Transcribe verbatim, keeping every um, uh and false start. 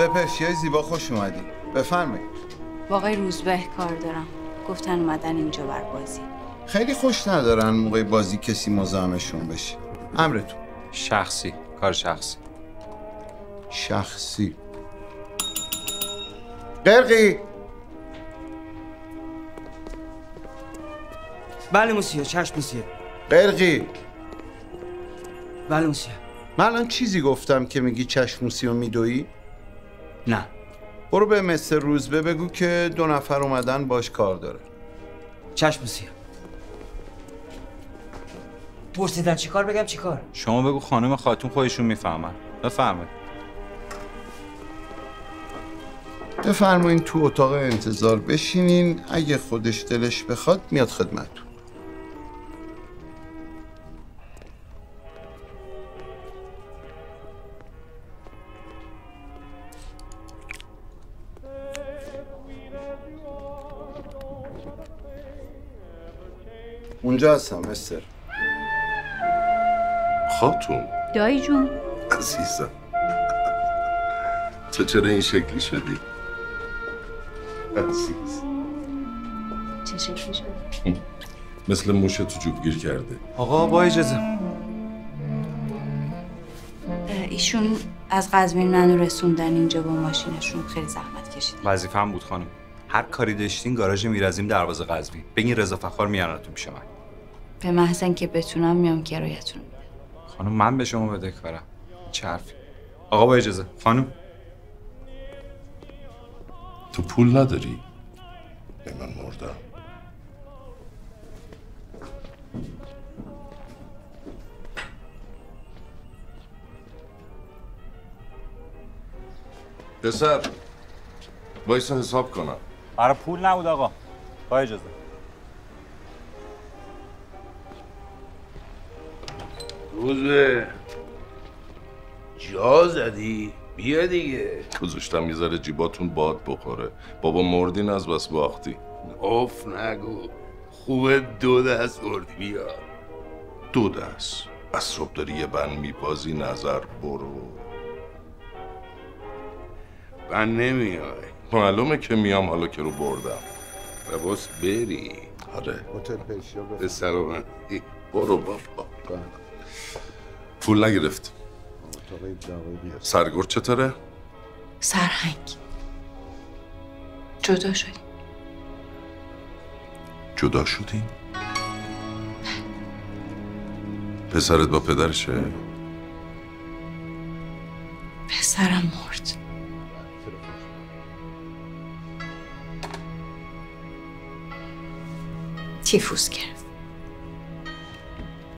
به پرشیای زیبا خوش اومدی. بفرمایید. با آقای روزبه کار دارم. گفتن اومدن اینجا بر بازی. خیلی خوش ندارن موقع بازی کسی مزاحمشون بشه. امرتون. شخصی، کار شخصی. شخصی. قرقی. بله موسیو، چشم موسیو. قرقی. بله موسیو. من الان چیزی گفتم که میگی چشم موسیو میدویی؟ نه. برو به مستر روزبه بگو که دو نفر اومدن باش کار داره. چشم موسیو. پرسیدن چی کار بگم چی کار؟ شما بگو خانم خاتون خودشون میفهمن. بفرمایید. بفرمایین تو اتاق انتظار بشینین، اگه خودش دلش بخواد میاد خدمتتون. اونجا هستم مستر. خاتون دایی جون عزیزم، تو چرا این شکلی شدی؟ عزیز چه شکلی شدی؟ مثل موش تو جوب گیر کرده. آقا با اجازه. ایشون از قزوین منو رسوندن اینجا با ماشینشون، خیلی زحمت کشیدن. وظیفه‌ام بود خانم. هر کاری داشتین گاراژ میرزیم دروازه قزوین. بگین رضا فخار میارنتون پیش من. به محض اینکه بتونم میام کرایتون میدم. خانم من به شما بدهکارم. چه حرفی؟ آقا با اجازه. خانم تو پول نداری؟ به من مردم. پسر وایسا حساب کنم. برای پول نبود آقا. با اجازه. روزبه جا زدی؟ بیا دیگه. گذاشتم یه ذره جیباتون باد بخوره. بابا مردین از بس باختی. اوف نگو، خوبه دو دست بردی. بیا. دو دست از صبح داری یه بند میبازی. نظر برو. من نمیای. معلومه که میام حالا که رو بردم. بباس بری. آره هتل پرشیا به سلامتی. برو بابا. پول نگرفت. سرگرد چطوره؟ سرهنگ جدا شدیم. جدا شدین؟ پسرت با پدرشه؟ پسرم مرد. تیفوس گرفت.